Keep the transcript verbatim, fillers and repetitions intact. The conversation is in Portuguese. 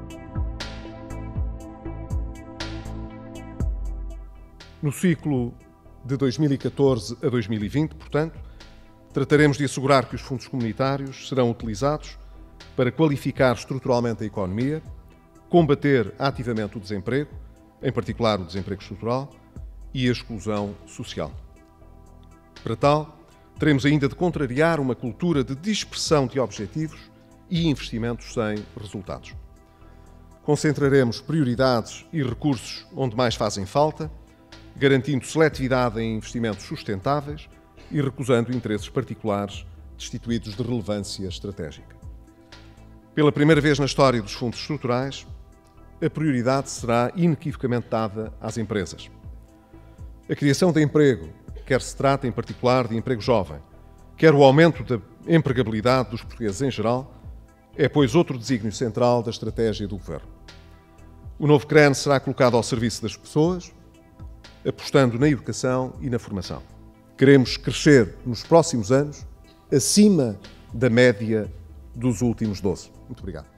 No ciclo de dois mil e catorze a dois mil e vinte, portanto, trataremos de assegurar que os fundos comunitários serão utilizados para qualificar estruturalmente a economia, combater ativamente o desemprego, em particular o desemprego estrutural, e a exclusão social. Para tal, teremos ainda de contrariar uma cultura de dispersão de objetivos e investimentos sem resultados. Concentraremos prioridades e recursos onde mais fazem falta, garantindo seletividade em investimentos sustentáveis e recusando interesses particulares destituídos de relevância estratégica. Pela primeira vez na história dos fundos estruturais, a prioridade será inequivocamente dada às empresas. A criação de emprego, quer se trate em particular de emprego jovem, quer o aumento da empregabilidade dos portugueses em geral, é, pois, outro desígnio central da estratégia do Governo. O novo C R E N será colocado ao serviço das pessoas, apostando na educação e na formação. Queremos crescer nos próximos anos acima da média dos últimos doze. Muito obrigado.